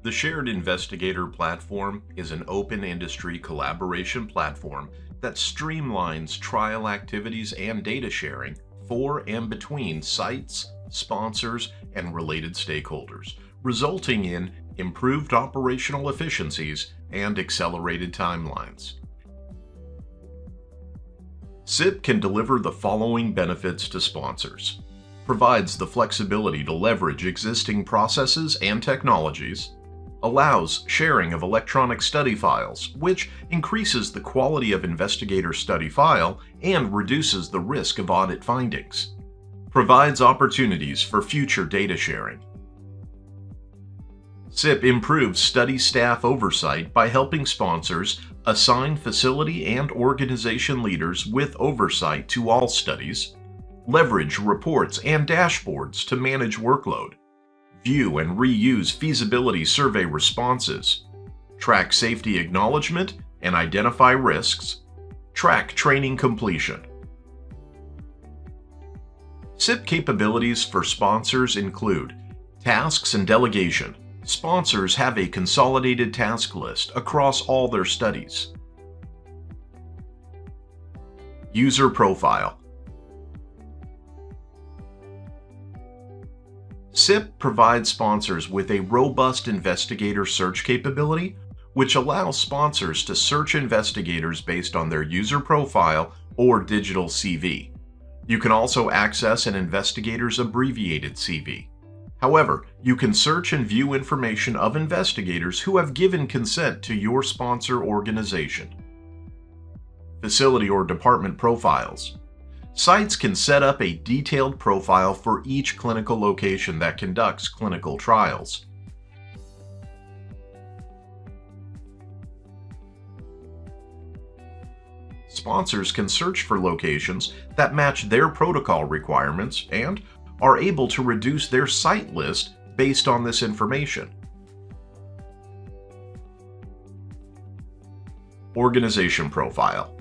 The Shared Investigator platform is an open industry collaboration platform that streamlines trial activities and data sharing for and between sites, sponsors, and related stakeholders, resulting in improved operational efficiencies and accelerated timelines. SIP can deliver the following benefits to sponsors. Provides the flexibility to leverage existing processes and technologies, allows sharing of electronic study files, which increases the quality of investigator study file and reduces the risk of audit findings, provides opportunities for future data sharing. SIP improves study staff oversight by helping sponsors assign facility and organization leaders with oversight to all studies, leverage reports and dashboards to manage workload, view and reuse feasibility survey responses, track safety acknowledgement and identify risks, track training completion. SIP capabilities for sponsors include tasks and delegation. Sponsors have a consolidated task list across all their studies. User profile. SIP provides sponsors with a robust investigator search capability, which allows sponsors to search investigators based on their user profile or digital CV. You can also access an investigator's abbreviated CV. However, you can search and view information of investigators who have given consent to your sponsor organization. Facility or department profiles. Sites can set up a detailed profile for each clinical location that conducts clinical trials. Sponsors can search for locations that match their protocol requirements and are able to reduce their site list based on this information. Organization profile.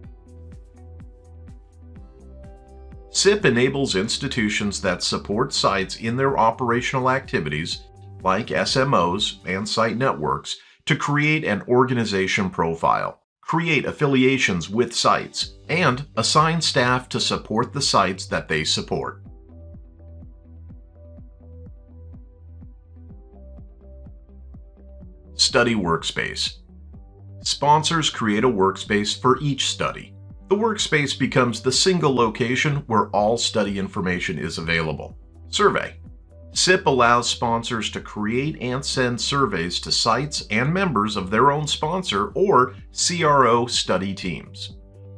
SIP enables institutions that support sites in their operational activities, like SMOs and site networks, to create an organization profile, create affiliations with sites, and assign staff to support the sites that they support. Study workspace. Sponsors create a workspace for each study. The workspace becomes the single location where all study information is available. Survey. SIP allows sponsors to create and send surveys to sites and members of their own sponsor or CRO study teams.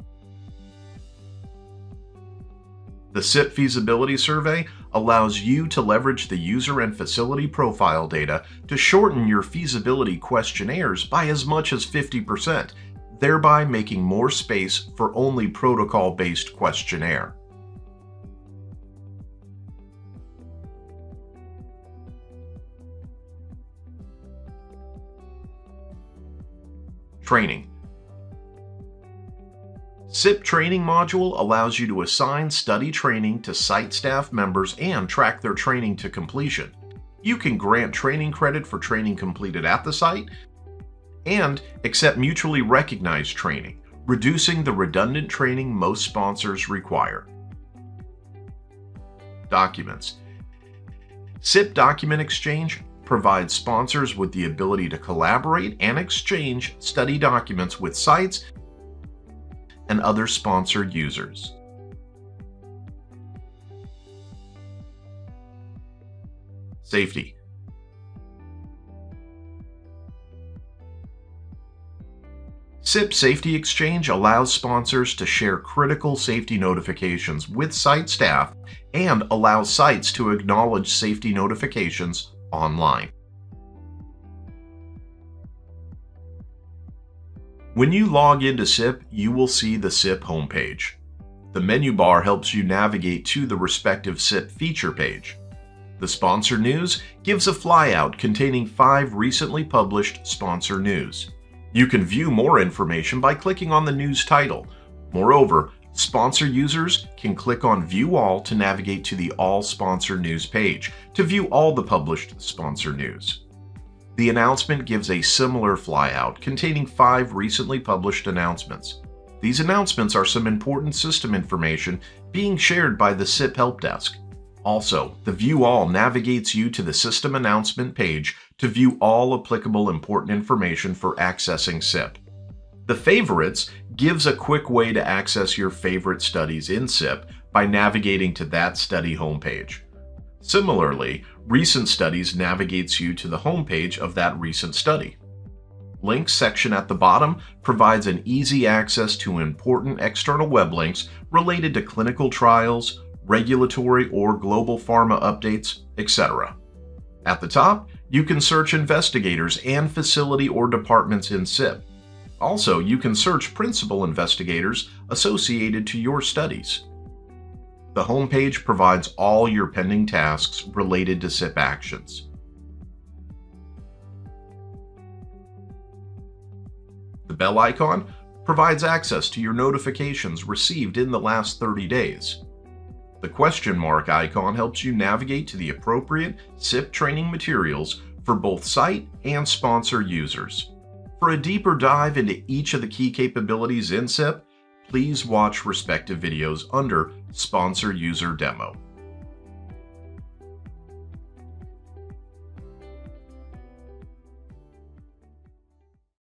The SIP feasibility survey allows you to leverage the user and facility profile data to shorten your feasibility questionnaires by as much as 50%, thereby making more space for only protocol-based questionnaire. Training. SIP training module allows you to assign study training to site staff members and track their training to completion. You can grant training credit for training completed at the site and accept mutually recognized training, reducing the redundant training most sponsors require. Documents. SIP Document Exchange provides sponsors with the ability to collaborate and exchange study documents with sites and other sponsored users. Safety. SIP Safety Exchange allows sponsors to share critical safety notifications with site staff and allows sites to acknowledge safety notifications online. When you log into SIP, you will see the SIP homepage. The menu bar helps you navigate to the respective SIP feature page. The sponsor news gives a flyout containing 5 recently published sponsor news. You can view more information by clicking on the news title. Moreover, sponsor users can click on View All to navigate to the All Sponsor News page to view all the published sponsor news. The announcement gives a similar flyout containing 5 recently published announcements. These announcements are some important system information being shared by the SIP Help Desk. Also, the View All navigates you to the System Announcement page to view all applicable important information for accessing SIP. The Favorites gives a quick way to access your favorite studies in SIP by navigating to that study homepage. Similarly, Recent Studies navigates you to the homepage of that recent study. Links section at the bottom provides an easy access to important external web links related to clinical trials, regulatory or global pharma updates, etc. At the top, you can search investigators and facility or departments in SIP. Also, you can search principal investigators associated to your studies. The homepage provides all your pending tasks related to SIP actions. The bell icon provides access to your notifications received in the last 30 days. The question mark icon helps you navigate to the appropriate SIP training materials for both site and sponsor users. For a deeper dive into each of the key capabilities in SIP, please watch respective videos under Sponsor User Demo.